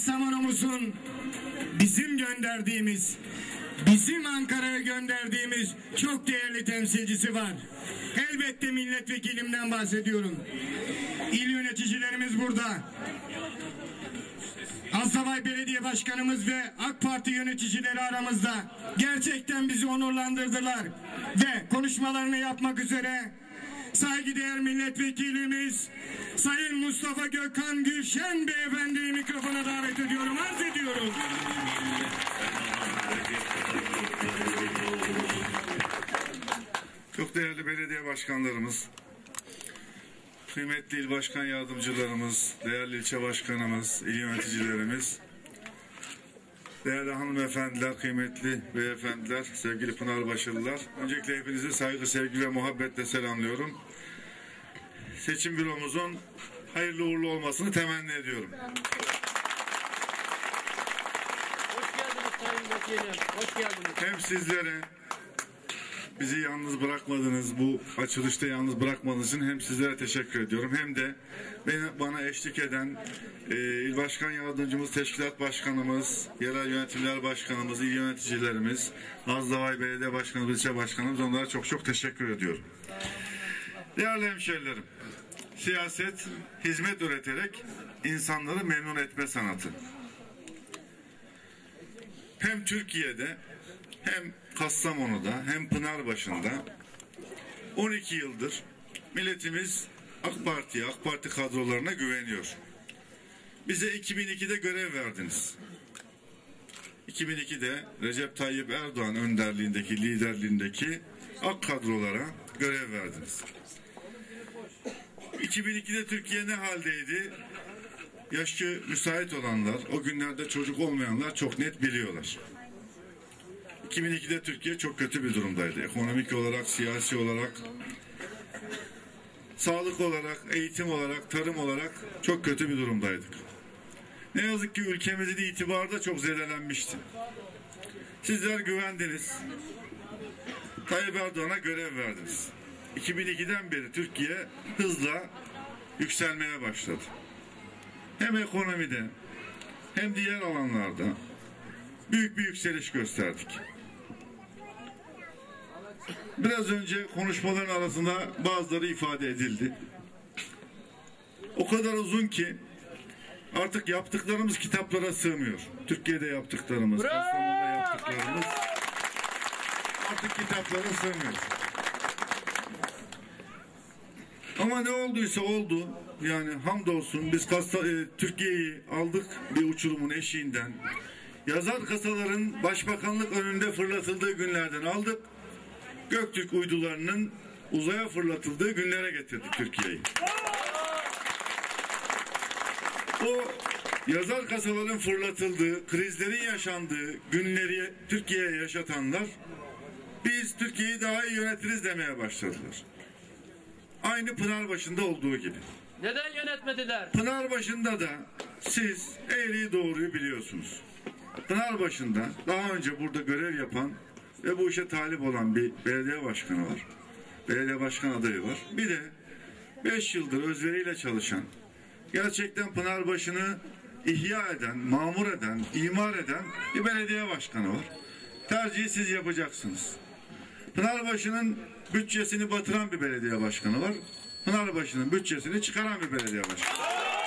Kastamonumuzun bizim gönderdiğimiz, bizim Ankara'ya gönderdiğimiz çok değerli temsilcisi var. Elbette milletvekilimden bahsediyorum. İl yöneticilerimiz burada. Azdavay Belediye Başkanımız ve AK Parti yöneticileri aramızda. Gerçekten bizi onurlandırdılar. Ve konuşmalarını yapmak üzere saygıdeğer milletvekilimiz Sayın Mustafa Gökhan Gülşen Beyefendi'yi mikrofona davet ediyorum, arz ediyorum. Çok değerli belediye başkanlarımız, kıymetli il başkan yardımcılarımız, değerli ilçe başkanımız, il yöneticilerimiz, değerli hanımefendiler, kıymetli beyefendiler, sevgili Pınarbaşılılar. Öncelikle hepinizi saygı, sevgi ve muhabbetle selamlıyorum. Seçim büromuzun hayırlı uğurlu olmasını temenni ediyorum. Hoş geldiniz Sayın Vekilim. Hoş geldiniz. Hem sizlere bizi yalnız bırakmadınız, bu açılışta yalnız bırakmadığınız için hem sizlere teşekkür ediyorum. Hem de bana eşlik eden il başkan yardımcımız, teşkilat başkanımız, yerel yönetimler başkanımız, il yöneticilerimiz, Azdavay Belediye Başkanımız, ilçe başkanımız, onlara çok çok teşekkür ediyorum. Değerli hemşehrilerim, siyaset hizmet üreterek insanları memnun etme sanatı. Hem Türkiye'de hem Kastamonu'da hem Pınarbaşı'nda 12 yıldır milletimiz AK Parti'ye, AK Parti kadrolarına güveniyor. Bize 2002'de görev verdiniz. 2002'de Recep Tayyip Erdoğan önderliğindeki, liderliğindeki AK kadrolara görev verdiniz. 2002'de Türkiye ne haldeydi? Yaşı müsait olanlar, o günlerde çocuk olmayanlar çok net biliyorlar. 2002'de Türkiye çok kötü bir durumdaydı. Ekonomik olarak, siyasi olarak, sağlık olarak, eğitim olarak, tarım olarak çok kötü bir durumdaydık. Ne yazık ki ülkemizin itibarı da çok zedelenmişti. Sizler güvendiniz. Tayyip Erdoğan'a görev verdiniz. 2002'den beri Türkiye hızla yükselmeye başladı. Hem ekonomide hem diğer alanlarda büyük bir yükseliş gösterdik. Biraz önce konuşmaların arasında bazıları ifade edildi. O kadar uzun ki artık yaptıklarımız kitaplara sığmıyor. Türkiye'de yaptıklarımız, Kastamonu'da yaptıklarımız artık kitaplara sığmıyor. Ama ne olduysa oldu. Yani hamdolsun biz Türkiye'yi aldık bir uçurumun eşiğinden. Yazar kasaların başbakanlık önünde fırlatıldığı günlerden aldık. Göktürk uydularının uzaya fırlatıldığı günlere getirdik Türkiye'yi. O yazar kasaların fırlatıldığı, krizlerin yaşandığı günleri Türkiye'ye yaşatanlar biz Türkiye'yi daha iyi yönetiriz demeye başladılar. Aynı Pınarbaşı'nda olduğu gibi. Neden yönetmediler? Pınarbaşı'nda da siz eğriyi doğruyu biliyorsunuz. Pınarbaşı'nda daha önce burada görev yapan ve bu işe talip olan bir belediye başkanı var. Belediye başkan adayı var. Bir de 5 yıldır özveriyle çalışan, gerçekten Pınarbaşı'nı ihya eden, mamur eden, imar eden bir belediye başkanı var. Tercihi siz yapacaksınız. Pınarbaşı'nın bütçesini batıran bir belediye başkanı var. Pınarbaşı'nın bütçesini çıkaran bir belediye başkanı.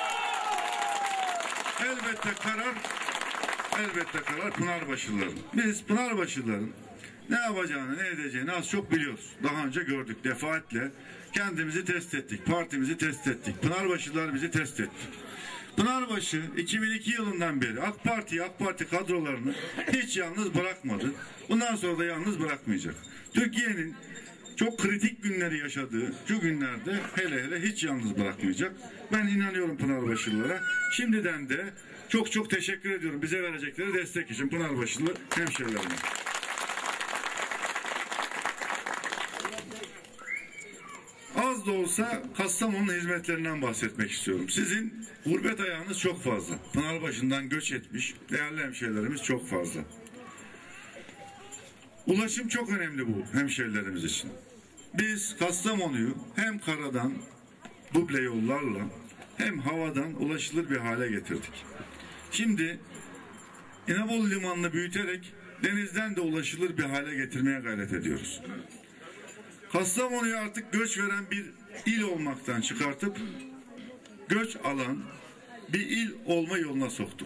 Elbette karar Pınarbaşılıların. Biz Pınarbaşılıların ne yapacağını, ne edeceğini az çok biliyoruz. Daha önce gördük defaatle. Kendimizi test ettik, partimizi test ettik. Pınarbaşılılar bizi test etti. Pınarbaşı 2002 yılından beri AK Parti kadrolarını hiç yalnız bırakmadı. Bundan sonra da yalnız bırakmayacak. Türkiye'nin çok kritik günleri yaşadığı şu günlerde hele hiç yalnız bırakmayacak. Ben inanıyorum Pınarbaşılılara. Şimdiden de çok teşekkür ediyorum bize verecekleri destek için Pınarbaşılı hemşehrilerime. Az da olsa Kastamonu'nun hizmetlerinden bahsetmek istiyorum. Sizin gurbet ayağınız çok fazla. Pınarbaşı'ndan göç etmiş değerli hemşehrilerimiz çok fazla. Ulaşım çok önemli bu hemşehrilerimiz için. Biz Kastamonu'yu hem karadan duble yollarla hem havadan ulaşılır bir hale getirdik. Şimdi İnebolu Limanı'nı büyüterek denizden de ulaşılır bir hale getirmeye gayret ediyoruz. Kastamonu'yu artık göç veren bir il olmaktan çıkartıp göç alan bir il olma yoluna soktuk.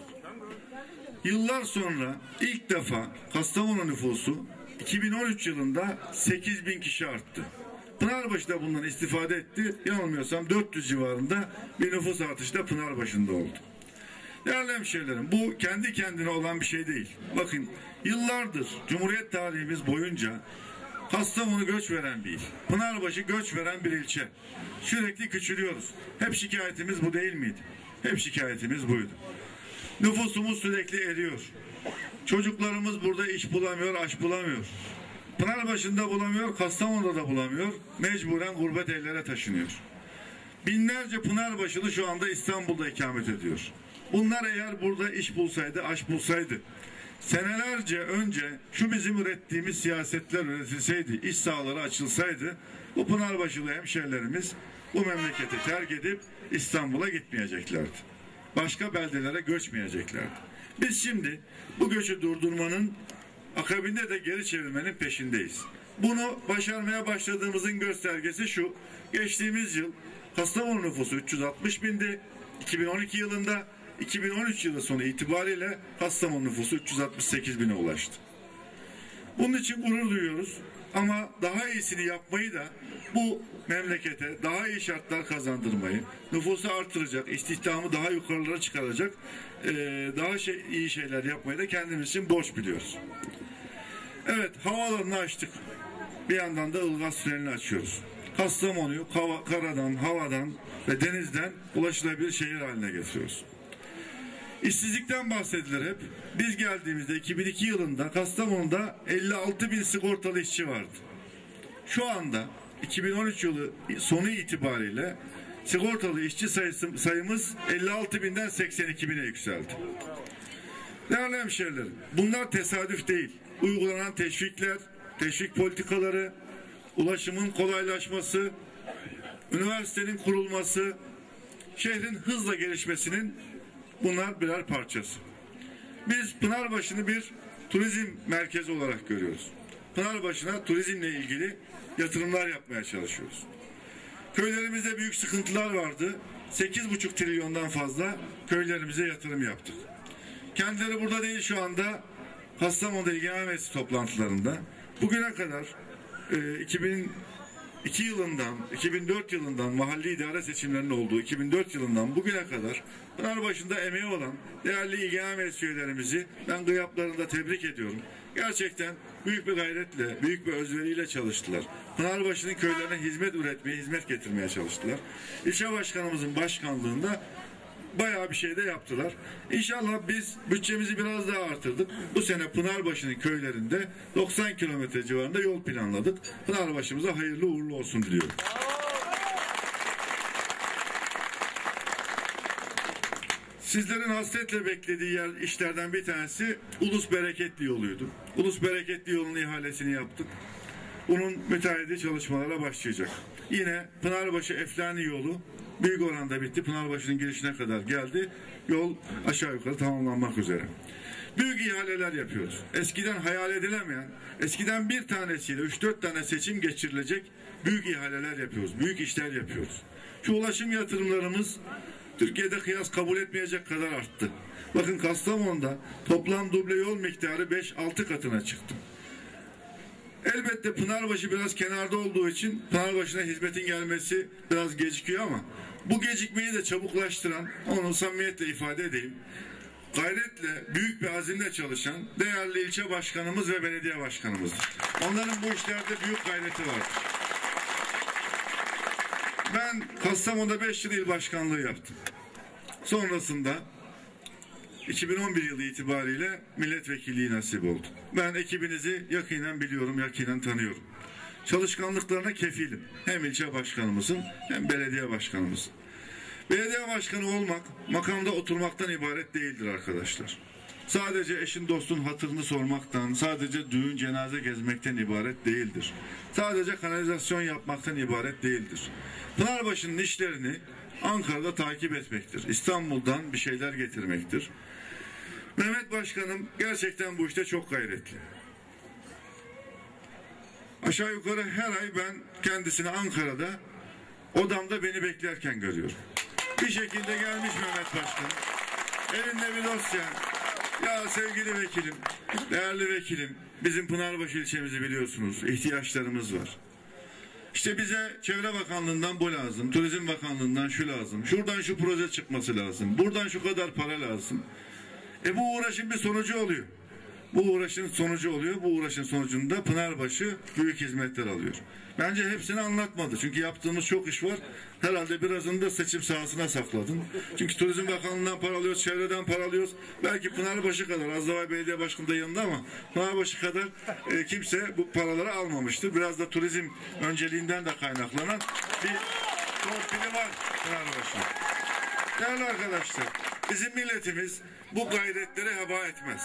Yıllar sonra ilk defa Kastamonu nüfusu 2013 yılında 8.000 kişi arttı. Pınarbaşı da bundan istifade etti. Yanılmıyorsam 400 civarında bir nüfus artışı da Pınarbaşı'nda oldu. Değerli hemşehrilerim, bu kendi kendine olan bir şey değil. Bakın, yıllardır Cumhuriyet tarihimiz boyunca Kastamonu göç veren bir il. Pınarbaşı göç veren bir ilçe. Sürekli küçülüyoruz. Hep şikayetimiz bu değil miydi? Hep şikayetimiz buydu. Nüfusumuz sürekli eriyor. Çocuklarımız burada iş bulamıyor, aş bulamıyor. Pınarbaşı'nda bulamıyor, Kastamonu'da da bulamıyor. Mecburen gurbet ellere taşınıyor. Binlerce Pınarbaşılı şu anda İstanbul'da ikamet ediyor. Bunlar eğer burada iş bulsaydı, aş bulsaydı, senelerce önce şu bizim ürettiğimiz siyasetler üretilseydi, iş sahaları açılsaydı, bu Pınarbaşılı hemşehrilerimiz bu memleketi terk edip İstanbul'a gitmeyeceklerdi. Başka beldelere göçmeyeceklerdi. Biz şimdi bu göçü durdurmanın, akabinde de geri çevirmenin peşindeyiz. Bunu başarmaya başladığımızın göstergesi şu: geçtiğimiz yıl Kastamonu nüfusu 360 bindi. 2012 yılında, 2013 yılı sonu itibariyle Kastamonu nüfusu 368 bine ulaştı. Bunun için gurur duyuyoruz ama daha iyisini yapmayı da, bu memlekete daha iyi şartlar kazandırmayı, nüfusu artıracak, istihdamı daha yukarılara çıkaracak daha iyi şeyler yapmayı da kendimiz için borç biliyoruz. Evet, havaalanını açtık. Bir yandan da Ilgaz Tüneli'ni açıyoruz. Kastamonu'yu karadan, havadan ve denizden ulaşılabilir şehir haline getiriyoruz. İşsizlikten bahsedilir hep. Biz geldiğimizde 2002 yılında Kastamonu'da 56 bin sigortalı işçi vardı. Şu anda 2013 yılı sonu itibariyle sigortalı işçi sayımız 56 binden 82 bine yükseldi. Değerli hemşehrilerim, bunlar tesadüf değil. Uygulanan teşvikler, teşvik politikaları, ulaşımın kolaylaşması, üniversitenin kurulması, şehrin hızla gelişmesinin bunlar birer parçası. Biz Pınarbaşı'nı bir turizm merkezi olarak görüyoruz. Pınarbaşı'na turizmle ilgili yatırımlar yapmaya çalışıyoruz. Köylerimizde büyük sıkıntılar vardı. 8,5 trilyondan fazla köylerimize yatırım yaptık. Kendileri burada değil şu anda, Kastamonu'da İl Genel Meclisi toplantılarında. Bugüne kadar 2002 yılından, 2004 yılından mahalli idare seçimlerinin olduğu 2004 yılından bugüne kadar Pınarbaşı'nda emeği olan değerli İl Genel Meclisi üyelerimizi ben gıyaplarında tebrik ediyorum. Gerçekten büyük bir gayretle, büyük bir özveriyle çalıştılar. Pınarbaşı'nın köylerine hizmet üretmeye, hizmet getirmeye çalıştılar. İlçe başkanımızın başkanlığında bayağı bir şey de yaptılar. İnşallah biz bütçemizi biraz daha artırdık. Bu sene Pınarbaşı'nın köylerinde 90 kilometre civarında yol planladık. Pınarbaşı'mıza hayırlı uğurlu olsun diliyorum. Sizlerin hasretle beklediği işlerden bir tanesi Ulus Bereketli yoluydu. Ulus Bereketli yolunun ihalesini yaptık. Bunun müteahhidi çalışmalara başlayacak. Yine Pınarbaşı Eflani yolu büyük oranda bitti. Pınarbaşı'nın girişine kadar geldi. Yol aşağı yukarı tamamlanmak üzere. Büyük ihaleler yapıyoruz. Eskiden hayal edilemeyen, eskiden bir tanesiyle 3-4 tane seçim geçirilecek büyük ihaleler yapıyoruz. Büyük işler yapıyoruz. Şu ulaşım yatırımlarımız Türkiye'de kıyas kabul etmeyecek kadar arttı. Bakın, Kastamonu'da toplam duble yol miktarı 5-6 katına çıktı. Elbette Pınarbaşı biraz kenarda olduğu için Pınarbaşı'na hizmetin gelmesi biraz gecikiyor ama bu gecikmeyi de çabuklaştıran, onu samimiyetle ifade edeyim, gayretle, büyük bir azimle çalışan değerli ilçe başkanımız ve belediye başkanımızdır. Onların bu işlerde büyük gayreti vardır. Ben Kastamonu'da 5 yıl il başkanlığı yaptım. Sonrasında 2011 yılı itibariyle milletvekilliği nasip oldu. Ben ekibinizi yakinen biliyorum, yakinen tanıyorum. Çalışkanlıklarına kefilim. Hem ilçe başkanımızın hem belediye başkanımızın. Belediye başkanı olmak makamda oturmaktan ibaret değildir arkadaşlar. Sadece eşin dostun hatırını sormaktan, sadece düğün cenaze gezmekten ibaret değildir. Sadece kanalizasyon yapmaktan ibaret değildir. Pınarbaşı'nın işlerini Ankara'da takip etmektir. İstanbul'dan bir şeyler getirmektir. Mehmet Başkanım gerçekten bu işte çok gayretli. Aşağı yukarı her ay ben kendisini Ankara'da odamda beni beklerken görüyorum. Bir şekilde gelmiş Mehmet Başkan. Elinde bir dosya. Ya sevgili vekilim, değerli vekilim, bizim Pınarbaşı ilçemizi biliyorsunuz. İhtiyaçlarımız var. İşte bize Çevre Bakanlığı'ndan bu lazım, Turizm Bakanlığı'ndan şu lazım, şuradan şu proje çıkması lazım, buradan şu kadar para lazım. Bu uğraşın bir sonucu oluyor. Bu uğraşın sonucunda Pınarbaşı büyük hizmetler alıyor. Bence hepsini anlatmadı. Çünkü yaptığımız çok iş var. Herhalde birazını da seçim sahasına sakladın. Çünkü Turizm Bakanlığı'ndan para alıyoruz, çevreden para alıyoruz. Belki Pınarbaşı kadar, Azdavay Belediye Başkanı da yanında ama Pınarbaşı kadar kimse bu paraları almamıştır. Biraz da turizm önceliğinden de kaynaklanan bir torpili var Pınarbaşı. Değerli arkadaşlar, bizim milletimiz bu gayretleri heba etmez.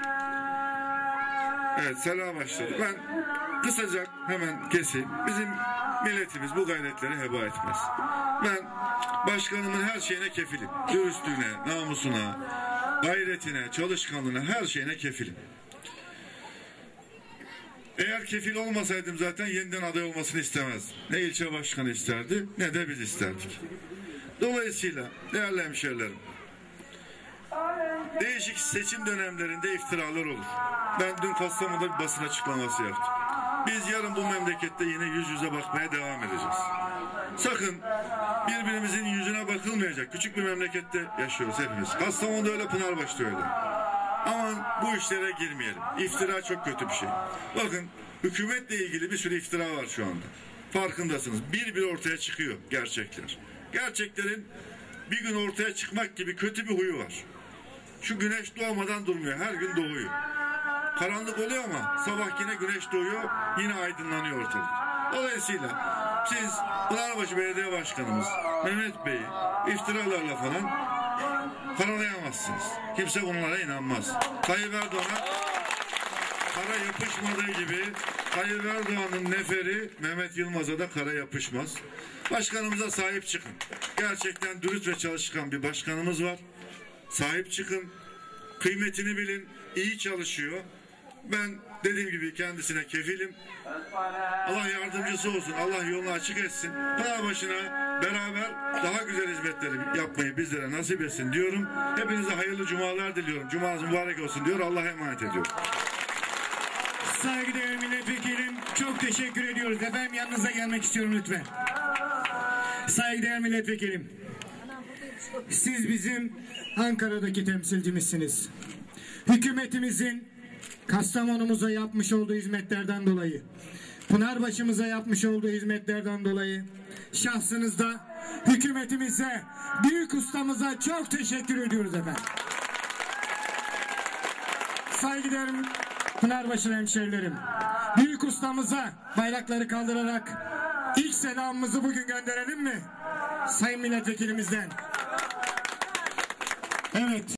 Evet, selam başladı. Ben kısaca hemen keseyim. Bizim milletimiz bu gayretleri heba etmez. Ben başkanımın her şeyine kefilim. Dürüstlüğüne, namusuna, gayretine, çalışkanlığına, her şeyine kefilim. Eğer kefil olmasaydım zaten yeniden aday olmasını istemezdim. Ne ilçe başkanı isterdi ne de biz isterdik. Dolayısıyla değerli hemşehrilerim, değişik seçim dönemlerinde iftiralar olur. Ben dün Kastamonu'da bir basın açıklaması yaptım. Biz yarın bu memlekette yine yüz yüze bakmaya devam edeceğiz. Sakın birbirimizin yüzüne bakılmayacak. Küçük bir memlekette yaşıyoruz hepimiz. Kastamonu'da öyle, Pınarbaşı'da öyle. Aman bu işlere girmeyelim. İftira çok kötü bir şey. Bakın, hükümetle ilgili bir sürü iftira var şu anda. Farkındasınız. Bir ortaya çıkıyor gerçekler. Gerçeklerin bir gün ortaya çıkmak gibi kötü bir huyu var. Şu güneş doğmadan durmuyor. Her gün doğuyor. Karanlık oluyor ama sabah yine güneş doğuyor. Yine aydınlanıyor ortalık. Dolayısıyla siz Pınarbaşı Belediye Başkanımız Mehmet Bey'i iftiralarla falan karalayamazsınız. Kimse bunlara inanmaz. Tayyip Erdoğan'a kara yapışmadığı gibi Tayyip Erdoğan'ın neferi Mehmet Yılmaz'a da kara yapışmaz. Başkanımıza sahip çıkın. Gerçekten dürüst ve çalışkan bir başkanımız var. Sahip çıkın. Kıymetini bilin. İyi çalışıyor. Ben dediğim gibi kendisine kefilim. Allah yardımcısı olsun. Allah yolunu açık etsin. Pınarbaşı'na beraber daha güzel hizmetleri yapmayı bizlere nasip etsin diyorum. Hepinize hayırlı cumalar diliyorum. Cumanız mübarek olsun diyor. Allah'a emanet ediyorum. Saygıdeğer milletvekilim, çok teşekkür ediyoruz. Efendim yanınıza gelmek istiyorum lütfen. Saygıdeğer milletvekilim, siz bizim Ankara'daki temsilcimizsiniz. Hükümetimizin Kastamonumuza yapmış olduğu hizmetlerden dolayı, Pınarbaşı'mıza yapmış olduğu hizmetlerden dolayı şahsınızda hükümetimize, büyük ustamıza çok teşekkür ediyoruz efendim. Saygıdeğer Pınarbaşı hemşehrilerim, büyük ustamıza bayrakları kaldırarak ilk selamımızı bugün gönderelim mi? Sayın milletvekilimizden. Evet.